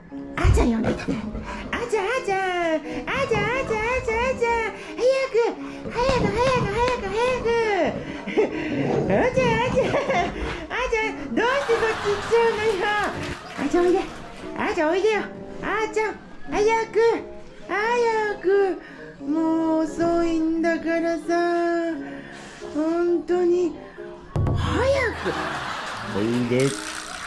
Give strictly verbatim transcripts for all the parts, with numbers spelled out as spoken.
あーちゃん呼んできて。あーちゃん、あーちゃん、あーちゃん、あーちゃん、あーちゃん、あーちゃん、早く、早く、早く、早く、早く。あーちゃん、あーちゃん、あーちゃん、どうしてそっち行っちゃうのよ。あーちゃん、おいで。あーちゃん、おいでよ。あーちゃん、早く、早く。もう遅いんだからさ。本当に。早く。おいでって。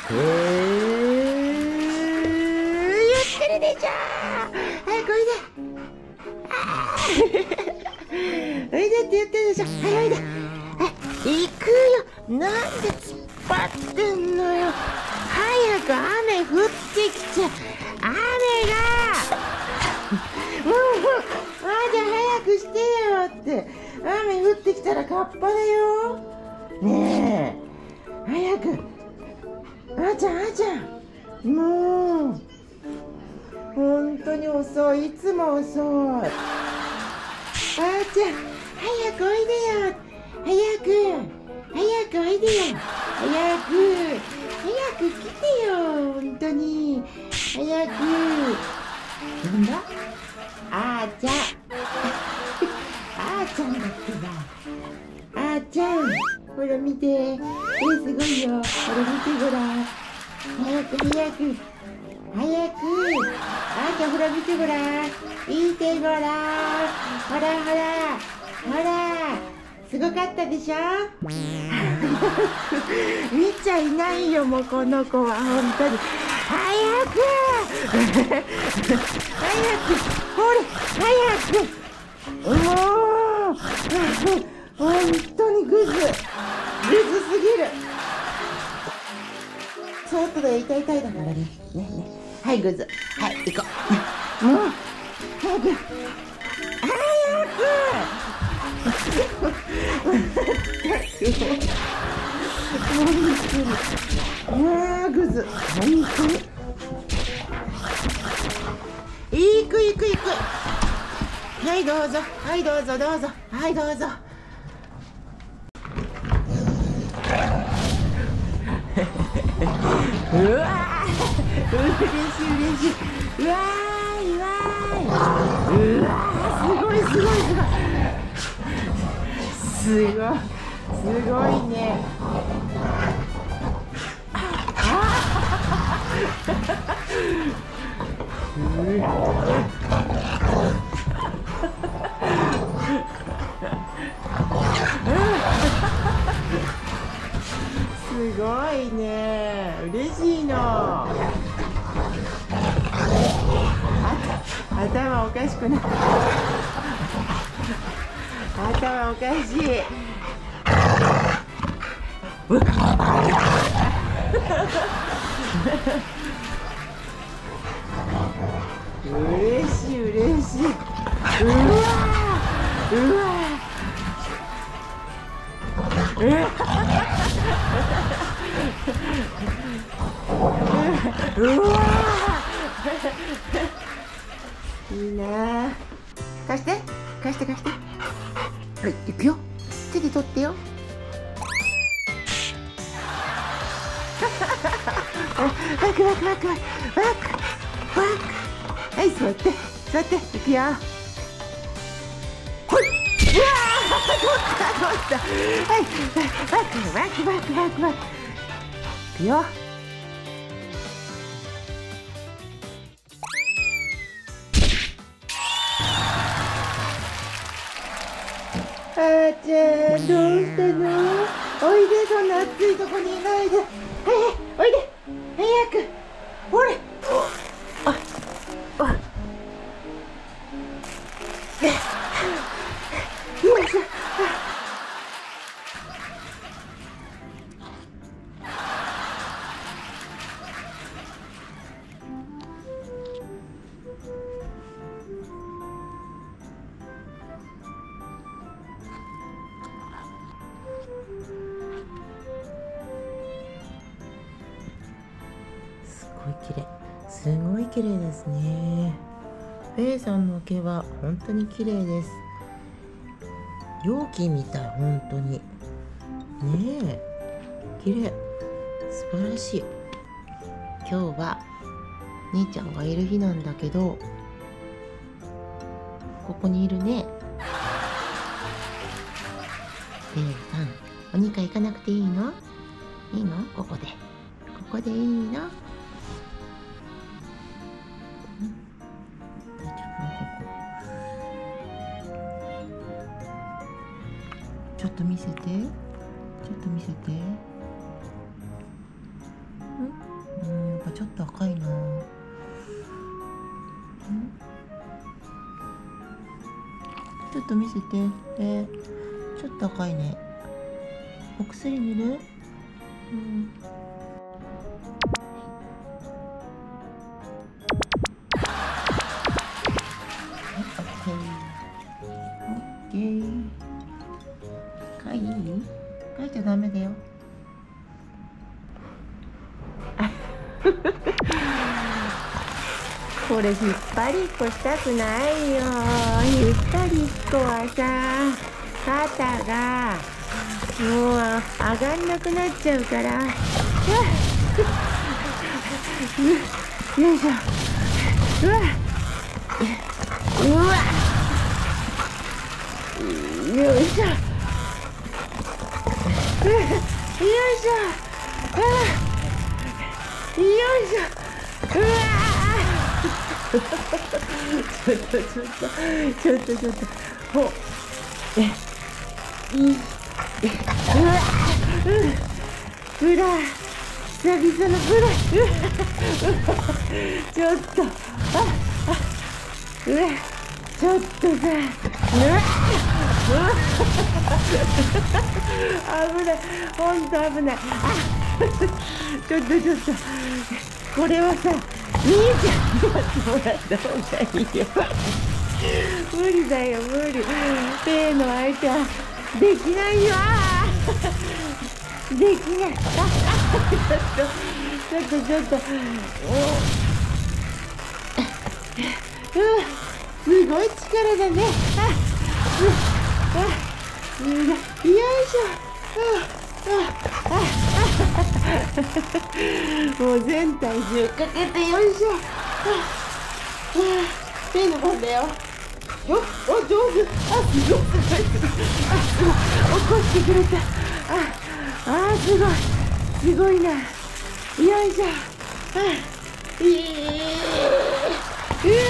言ってるでしょ。早くおいで。あおいでって言ってるでしょ。はい、おいで。行くよ。なんで突っ張ってんのよ。早く雨降ってきちゃう。雨がもうあーちゃん早くしてよって。雨降ってきたらカッパだよ。ねえ早く。あーちゃん、あーちゃん、もう本当に遅い。いつも遅い。あーちゃん早くおいでよ。早く早くおいでよ。早く早く来てよ。本当に早く。なんだあーちゃんあーちゃんだってば。あーちゃんほら見て。えー、すごいよ。ほら見てごらん。早く早く早く。あーちゃんほら見てごらん。見てごらん。ほらほらほらすごかったでしょ。見ちゃいないよもうこの子は本当に。早く早くほれ早く。もう本当にグズグズすぎる。外で痛い痛いだからね。ねねはいグズ。はい行こう。もう早く早くうわーグズ。本当に行く行く行く。はいどうぞはいどうぞどうぞはいどうぞ。うわー嬉しい嬉しい。うわーいわーい。うわーすごいすごいすごいすごいすごいね。すごいね。嬉しいの。頭おかしくなる。頭おかしい。嬉しい嬉しい。うわうわえうわいいな。貸して貸して貸して。はい、行くよ。手で取ってよ。ワクワクワクワクワクワク。はい、座って座って行くよ。ほい。うわー取った取った。はい、ワクワクワクワクワク。行くよ。あーちゃんどうしたの。おいで、そんな暑いとこにいないで。はいはいおいで早く。ほれああよいしょ。すごい綺麗。すごい綺麗ですね。ベイさんの毛は本当に綺麗です。容器みたい本当に。ねえ、綺麗。素晴らしい。今日は兄ちゃんがいる日なんだけど、ここにいるね。レイさん、おにか行かなくていいの？いいの？ここで。ここでいいの？大丈夫？ここ。ちょっと見せて。ちょっと見せて。ん？うん、やっぱちょっと赤いな。ん？ちょっと見せて。えー、ちょっと赤いね。お薬塗る？うん。はい、オッケー。オッケー。かいい？かいちゃダメだよ。これ引っ張りっこしたくないよ。引っ張りっこはさ、肩がもう上がんなくなっちゃうから。よいしょ。うわうわよいしょ。よいしょ。よいしょ。うわちょっとちょっとちょっとちょっとほえいいうわブラ久々のブラちょっとああうわちょっとさうわ危ないほんと危ないあちょっとちょっとこれはさ兄ちゃんにやってもらった方がいいよ無理だよ無理ペイの相手はできないよできないあちょっとちょっとちょっとうわすごい力だねああすごいよいしょもう全体重かけてよいしょ。ペンの番だよ。よっ、お、上手。あ、すごい、すごい、すごい。あ、すごい。起こしてくれた。あ、あ、すごい。すごいな。よいしょ。あ、いい。うわ。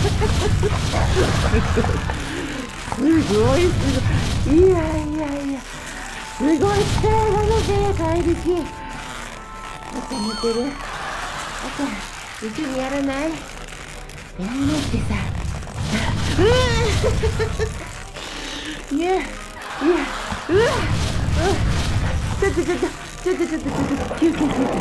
すごい、すごい。いやいやいや。すごい力がので怪力。あと寝てる。あと一緒にやらない？やらないってさ。うわいやいやうわちょっとちょっとちょっとちょっとちょっと休憩休憩。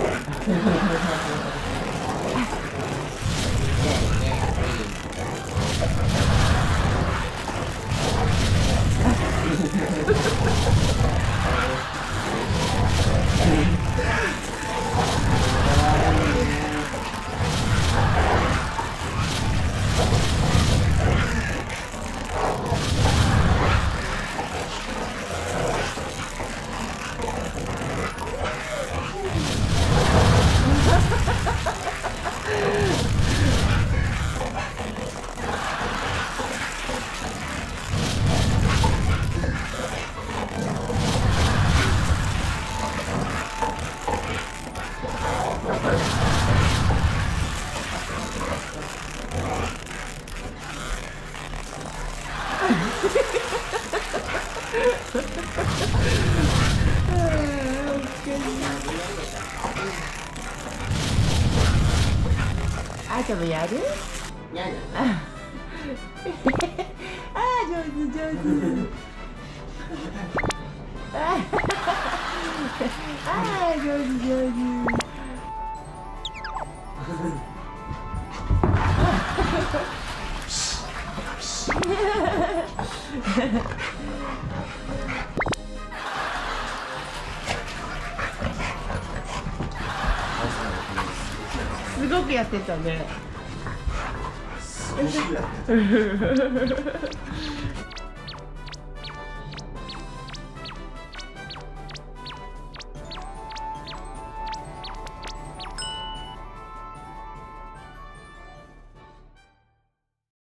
あーちゃんもやる？やる。ああ上手上手。ああ上手上手。すごくやってたね。